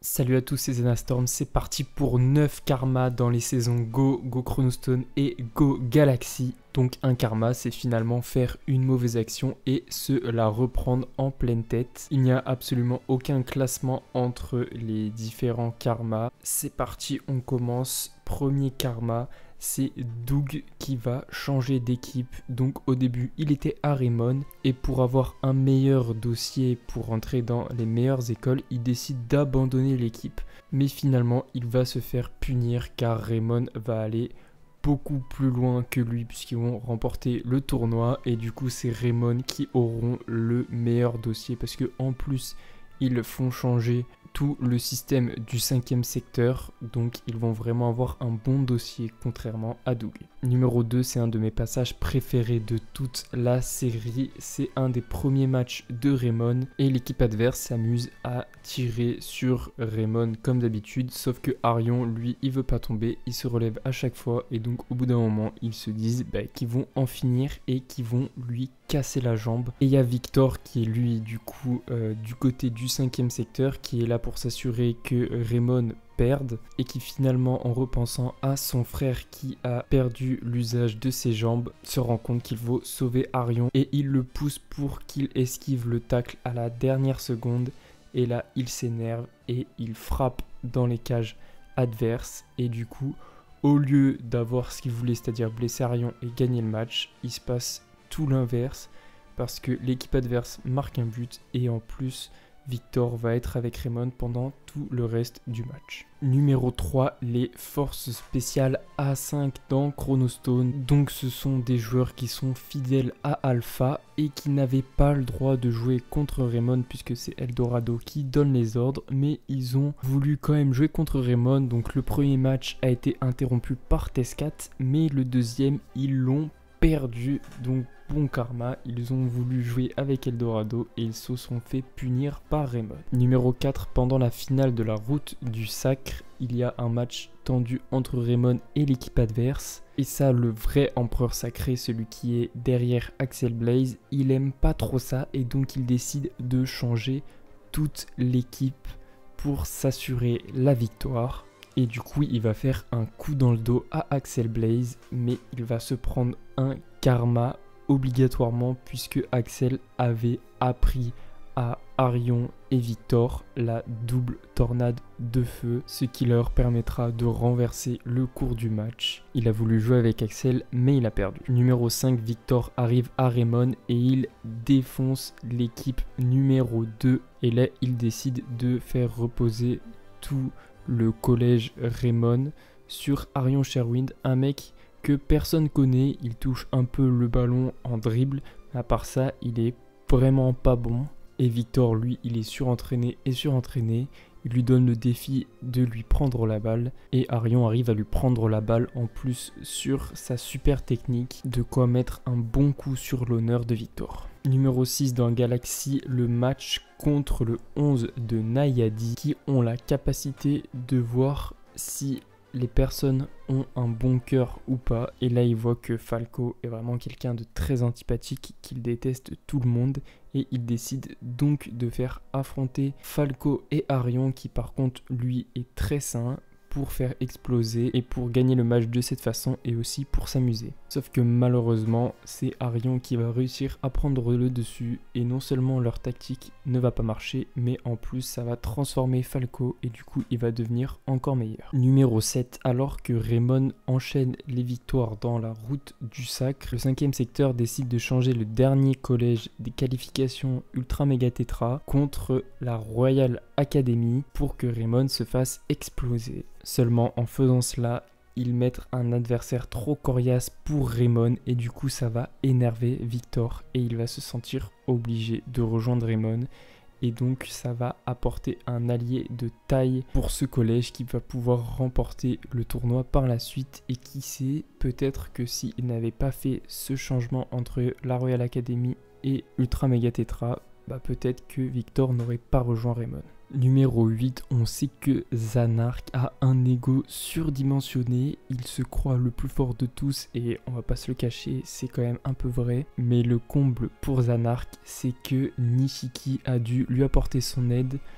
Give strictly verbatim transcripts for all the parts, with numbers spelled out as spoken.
Salut à tous, c'est Zenastorm, c'est parti pour neuf karmas dans les saisons Go, Go Chronostone et Go Galaxy. Donc un karma, c'est finalement faire une mauvaise action et se la reprendre en pleine tête. Il n'y a absolument aucun classement entre les différents karmas. C'est parti, on commence. Premier karma, c'est Doug qui va changer d'équipe. Donc au début, il était à Raymond et pour avoir un meilleur dossier pour entrer dans les meilleures écoles, il décide d'abandonner l'équipe. Mais finalement, il va se faire punir car Raymond va aller beaucoup plus loin que lui puisqu'ils vont remporter le tournoi et du coup c'est Raymond qui auront le meilleur dossier parce que en plus ils font changer tout le système du cinquième secteur, donc ils vont vraiment avoir un bon dossier contrairement à Doug. Numéro deux, c'est un de mes passages préférés de toute la série, c'est un des premiers matchs de Raymond et l'équipe adverse s'amuse à tirer sur Raymond comme d'habitude, sauf que Arion, lui, il veut pas tomber, il se relève à chaque fois et donc au bout d'un moment, ils se disent bah, qu'ils vont en finir et qu'ils vont lui casser la jambe. Et il y a Victor qui est lui du coup euh, du côté du cinquième secteur qui est là pour s'assurer que Raymond perde et qui finalement en repensant à son frère qui a perdu l'usage de ses jambes se rend compte qu'il faut sauver Arion et il le pousse pour qu'il esquive le tacle à la dernière seconde et là il s'énerve et il frappe dans les cages adverses et du coup au lieu d'avoir ce qu'il voulait, c'est-à-dire blesser Arion et gagner le match, il se passe tout l'inverse parce que l'équipe adverse marque un but et en plus Victor va être avec Raymond pendant tout le reste du match. Numéro trois, les forces spéciales A cinq dans Chronostone. Donc ce sont des joueurs qui sont fidèles à Alpha et qui n'avaient pas le droit de jouer contre Raymond puisque c'est Eldorado qui donne les ordres, mais ils ont voulu quand même jouer contre Raymond. Donc le premier match a été interrompu par Tescat, mais le deuxième ils l'ont perdu, donc bon karma, ils ont voulu jouer avec Eldorado et ils se sont fait punir par Raymond. Numéro quatre, pendant la finale de la route du sacre, il y a un match tendu entre Raymond et l'équipe adverse. Et ça, le vrai empereur sacré, celui qui est derrière Axel Blaze, il aime pas trop ça et donc il décide de changer toute l'équipe pour s'assurer la victoire. Et du coup, il va faire un coup dans le dos à Axel Blaze, mais il va se prendre un karma obligatoirement puisque Axel avait appris à Arion et Victor la double tornade de feu, ce qui leur permettra de renverser le cours du match. Il a voulu jouer avec Axel, mais il a perdu. Numéro cinq, Victor arrive à Raymond et il défonce l'équipe numéro deux. Et là, il décide de faire reposer tout le collège Raymond sur Arion Sherwind, un mec que personne connaît. Il touche un peu le ballon en dribble, à part ça il est vraiment pas bon. Et Victor, lui, il est surentraîné et surentraîné. Il lui donne le défi de lui prendre la balle et Arion arrive à lui prendre la balle en plus sur sa super technique, de quoi mettre un bon coup sur l'honneur de Victor. Numéro six dans Galaxy, le match contre le onze de Nayadi qui ont la capacité de voir si les personnes ont un bon cœur ou pas. Et là, il voit que Falco est vraiment quelqu'un de très antipathique, qu'il déteste tout le monde. Et il décide donc de faire affronter Falco et Arion qui par contre, lui, est très sain, pour faire exploser et pour gagner le match de cette façon et aussi pour s'amuser. Sauf que malheureusement, c'est Arion qui va réussir à prendre le dessus et non seulement leur tactique ne va pas marcher, mais en plus ça va transformer Falco et du coup il va devenir encore meilleur. Numéro sept, alors que Raymond enchaîne les victoires dans la route du sacre, le cinquième secteur décide de changer le dernier collège des qualifications Ultra Mega Tetra contre la Royal Academy pour que Raymond se fasse exploser. Seulement en faisant cela, ils mettent un adversaire trop coriace pour Raymond et du coup ça va énerver Victor et il va se sentir obligé de rejoindre Raymond et donc ça va apporter un allié de taille pour ce collège qui va pouvoir remporter le tournoi par la suite. Et qui sait, peut-être que s'il n'avait pas fait ce changement entre la Royal Academy et Ultra Mega Tetra, bah peut-être que Victor n'aurait pas rejoint Raymond. Numéro huit, on sait que Zanark a un ego surdimensionné, il se croit le plus fort de tous et on va pas se le cacher, c'est quand même un peu vrai. Mais le comble pour Zanark, c'est que Nishiki a dû lui apporter son aide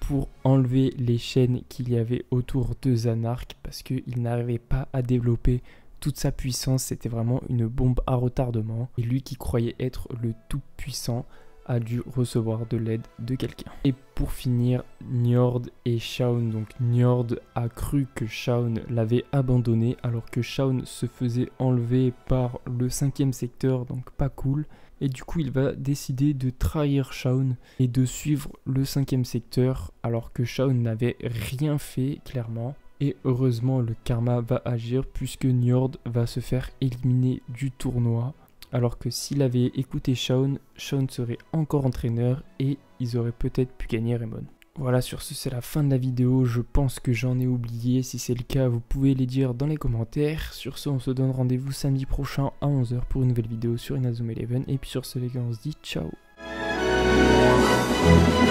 pour enlever les chaînes qu'il y avait autour de Zanark parce qu'il n'arrivait pas à développer toute sa puissance. C'était vraiment une bombe à retardement et lui qui croyait être le tout puissant a dû recevoir de l'aide de quelqu'un. Et pour finir, Njord et Shaun. Donc Njord a cru que Shaun l'avait abandonné alors que Shaun se faisait enlever par le cinquième secteur, donc pas cool. Et du coup il va décider de trahir Shaun et de suivre le cinquième secteur alors que Shaun n'avait rien fait clairement. Et heureusement le karma va agir puisque Njord va se faire éliminer du tournoi. Alors que s'il avait écouté Shaun, Shaun serait encore entraîneur et ils auraient peut-être pu gagner Raymond. Voilà, sur ce c'est la fin de la vidéo, je pense que j'en ai oublié, si c'est le cas vous pouvez les dire dans les commentaires. Sur ce on se donne rendez-vous samedi prochain à onze heures pour une nouvelle vidéo sur Inazuma Eleven et puis sur ce les gars on se dit ciao.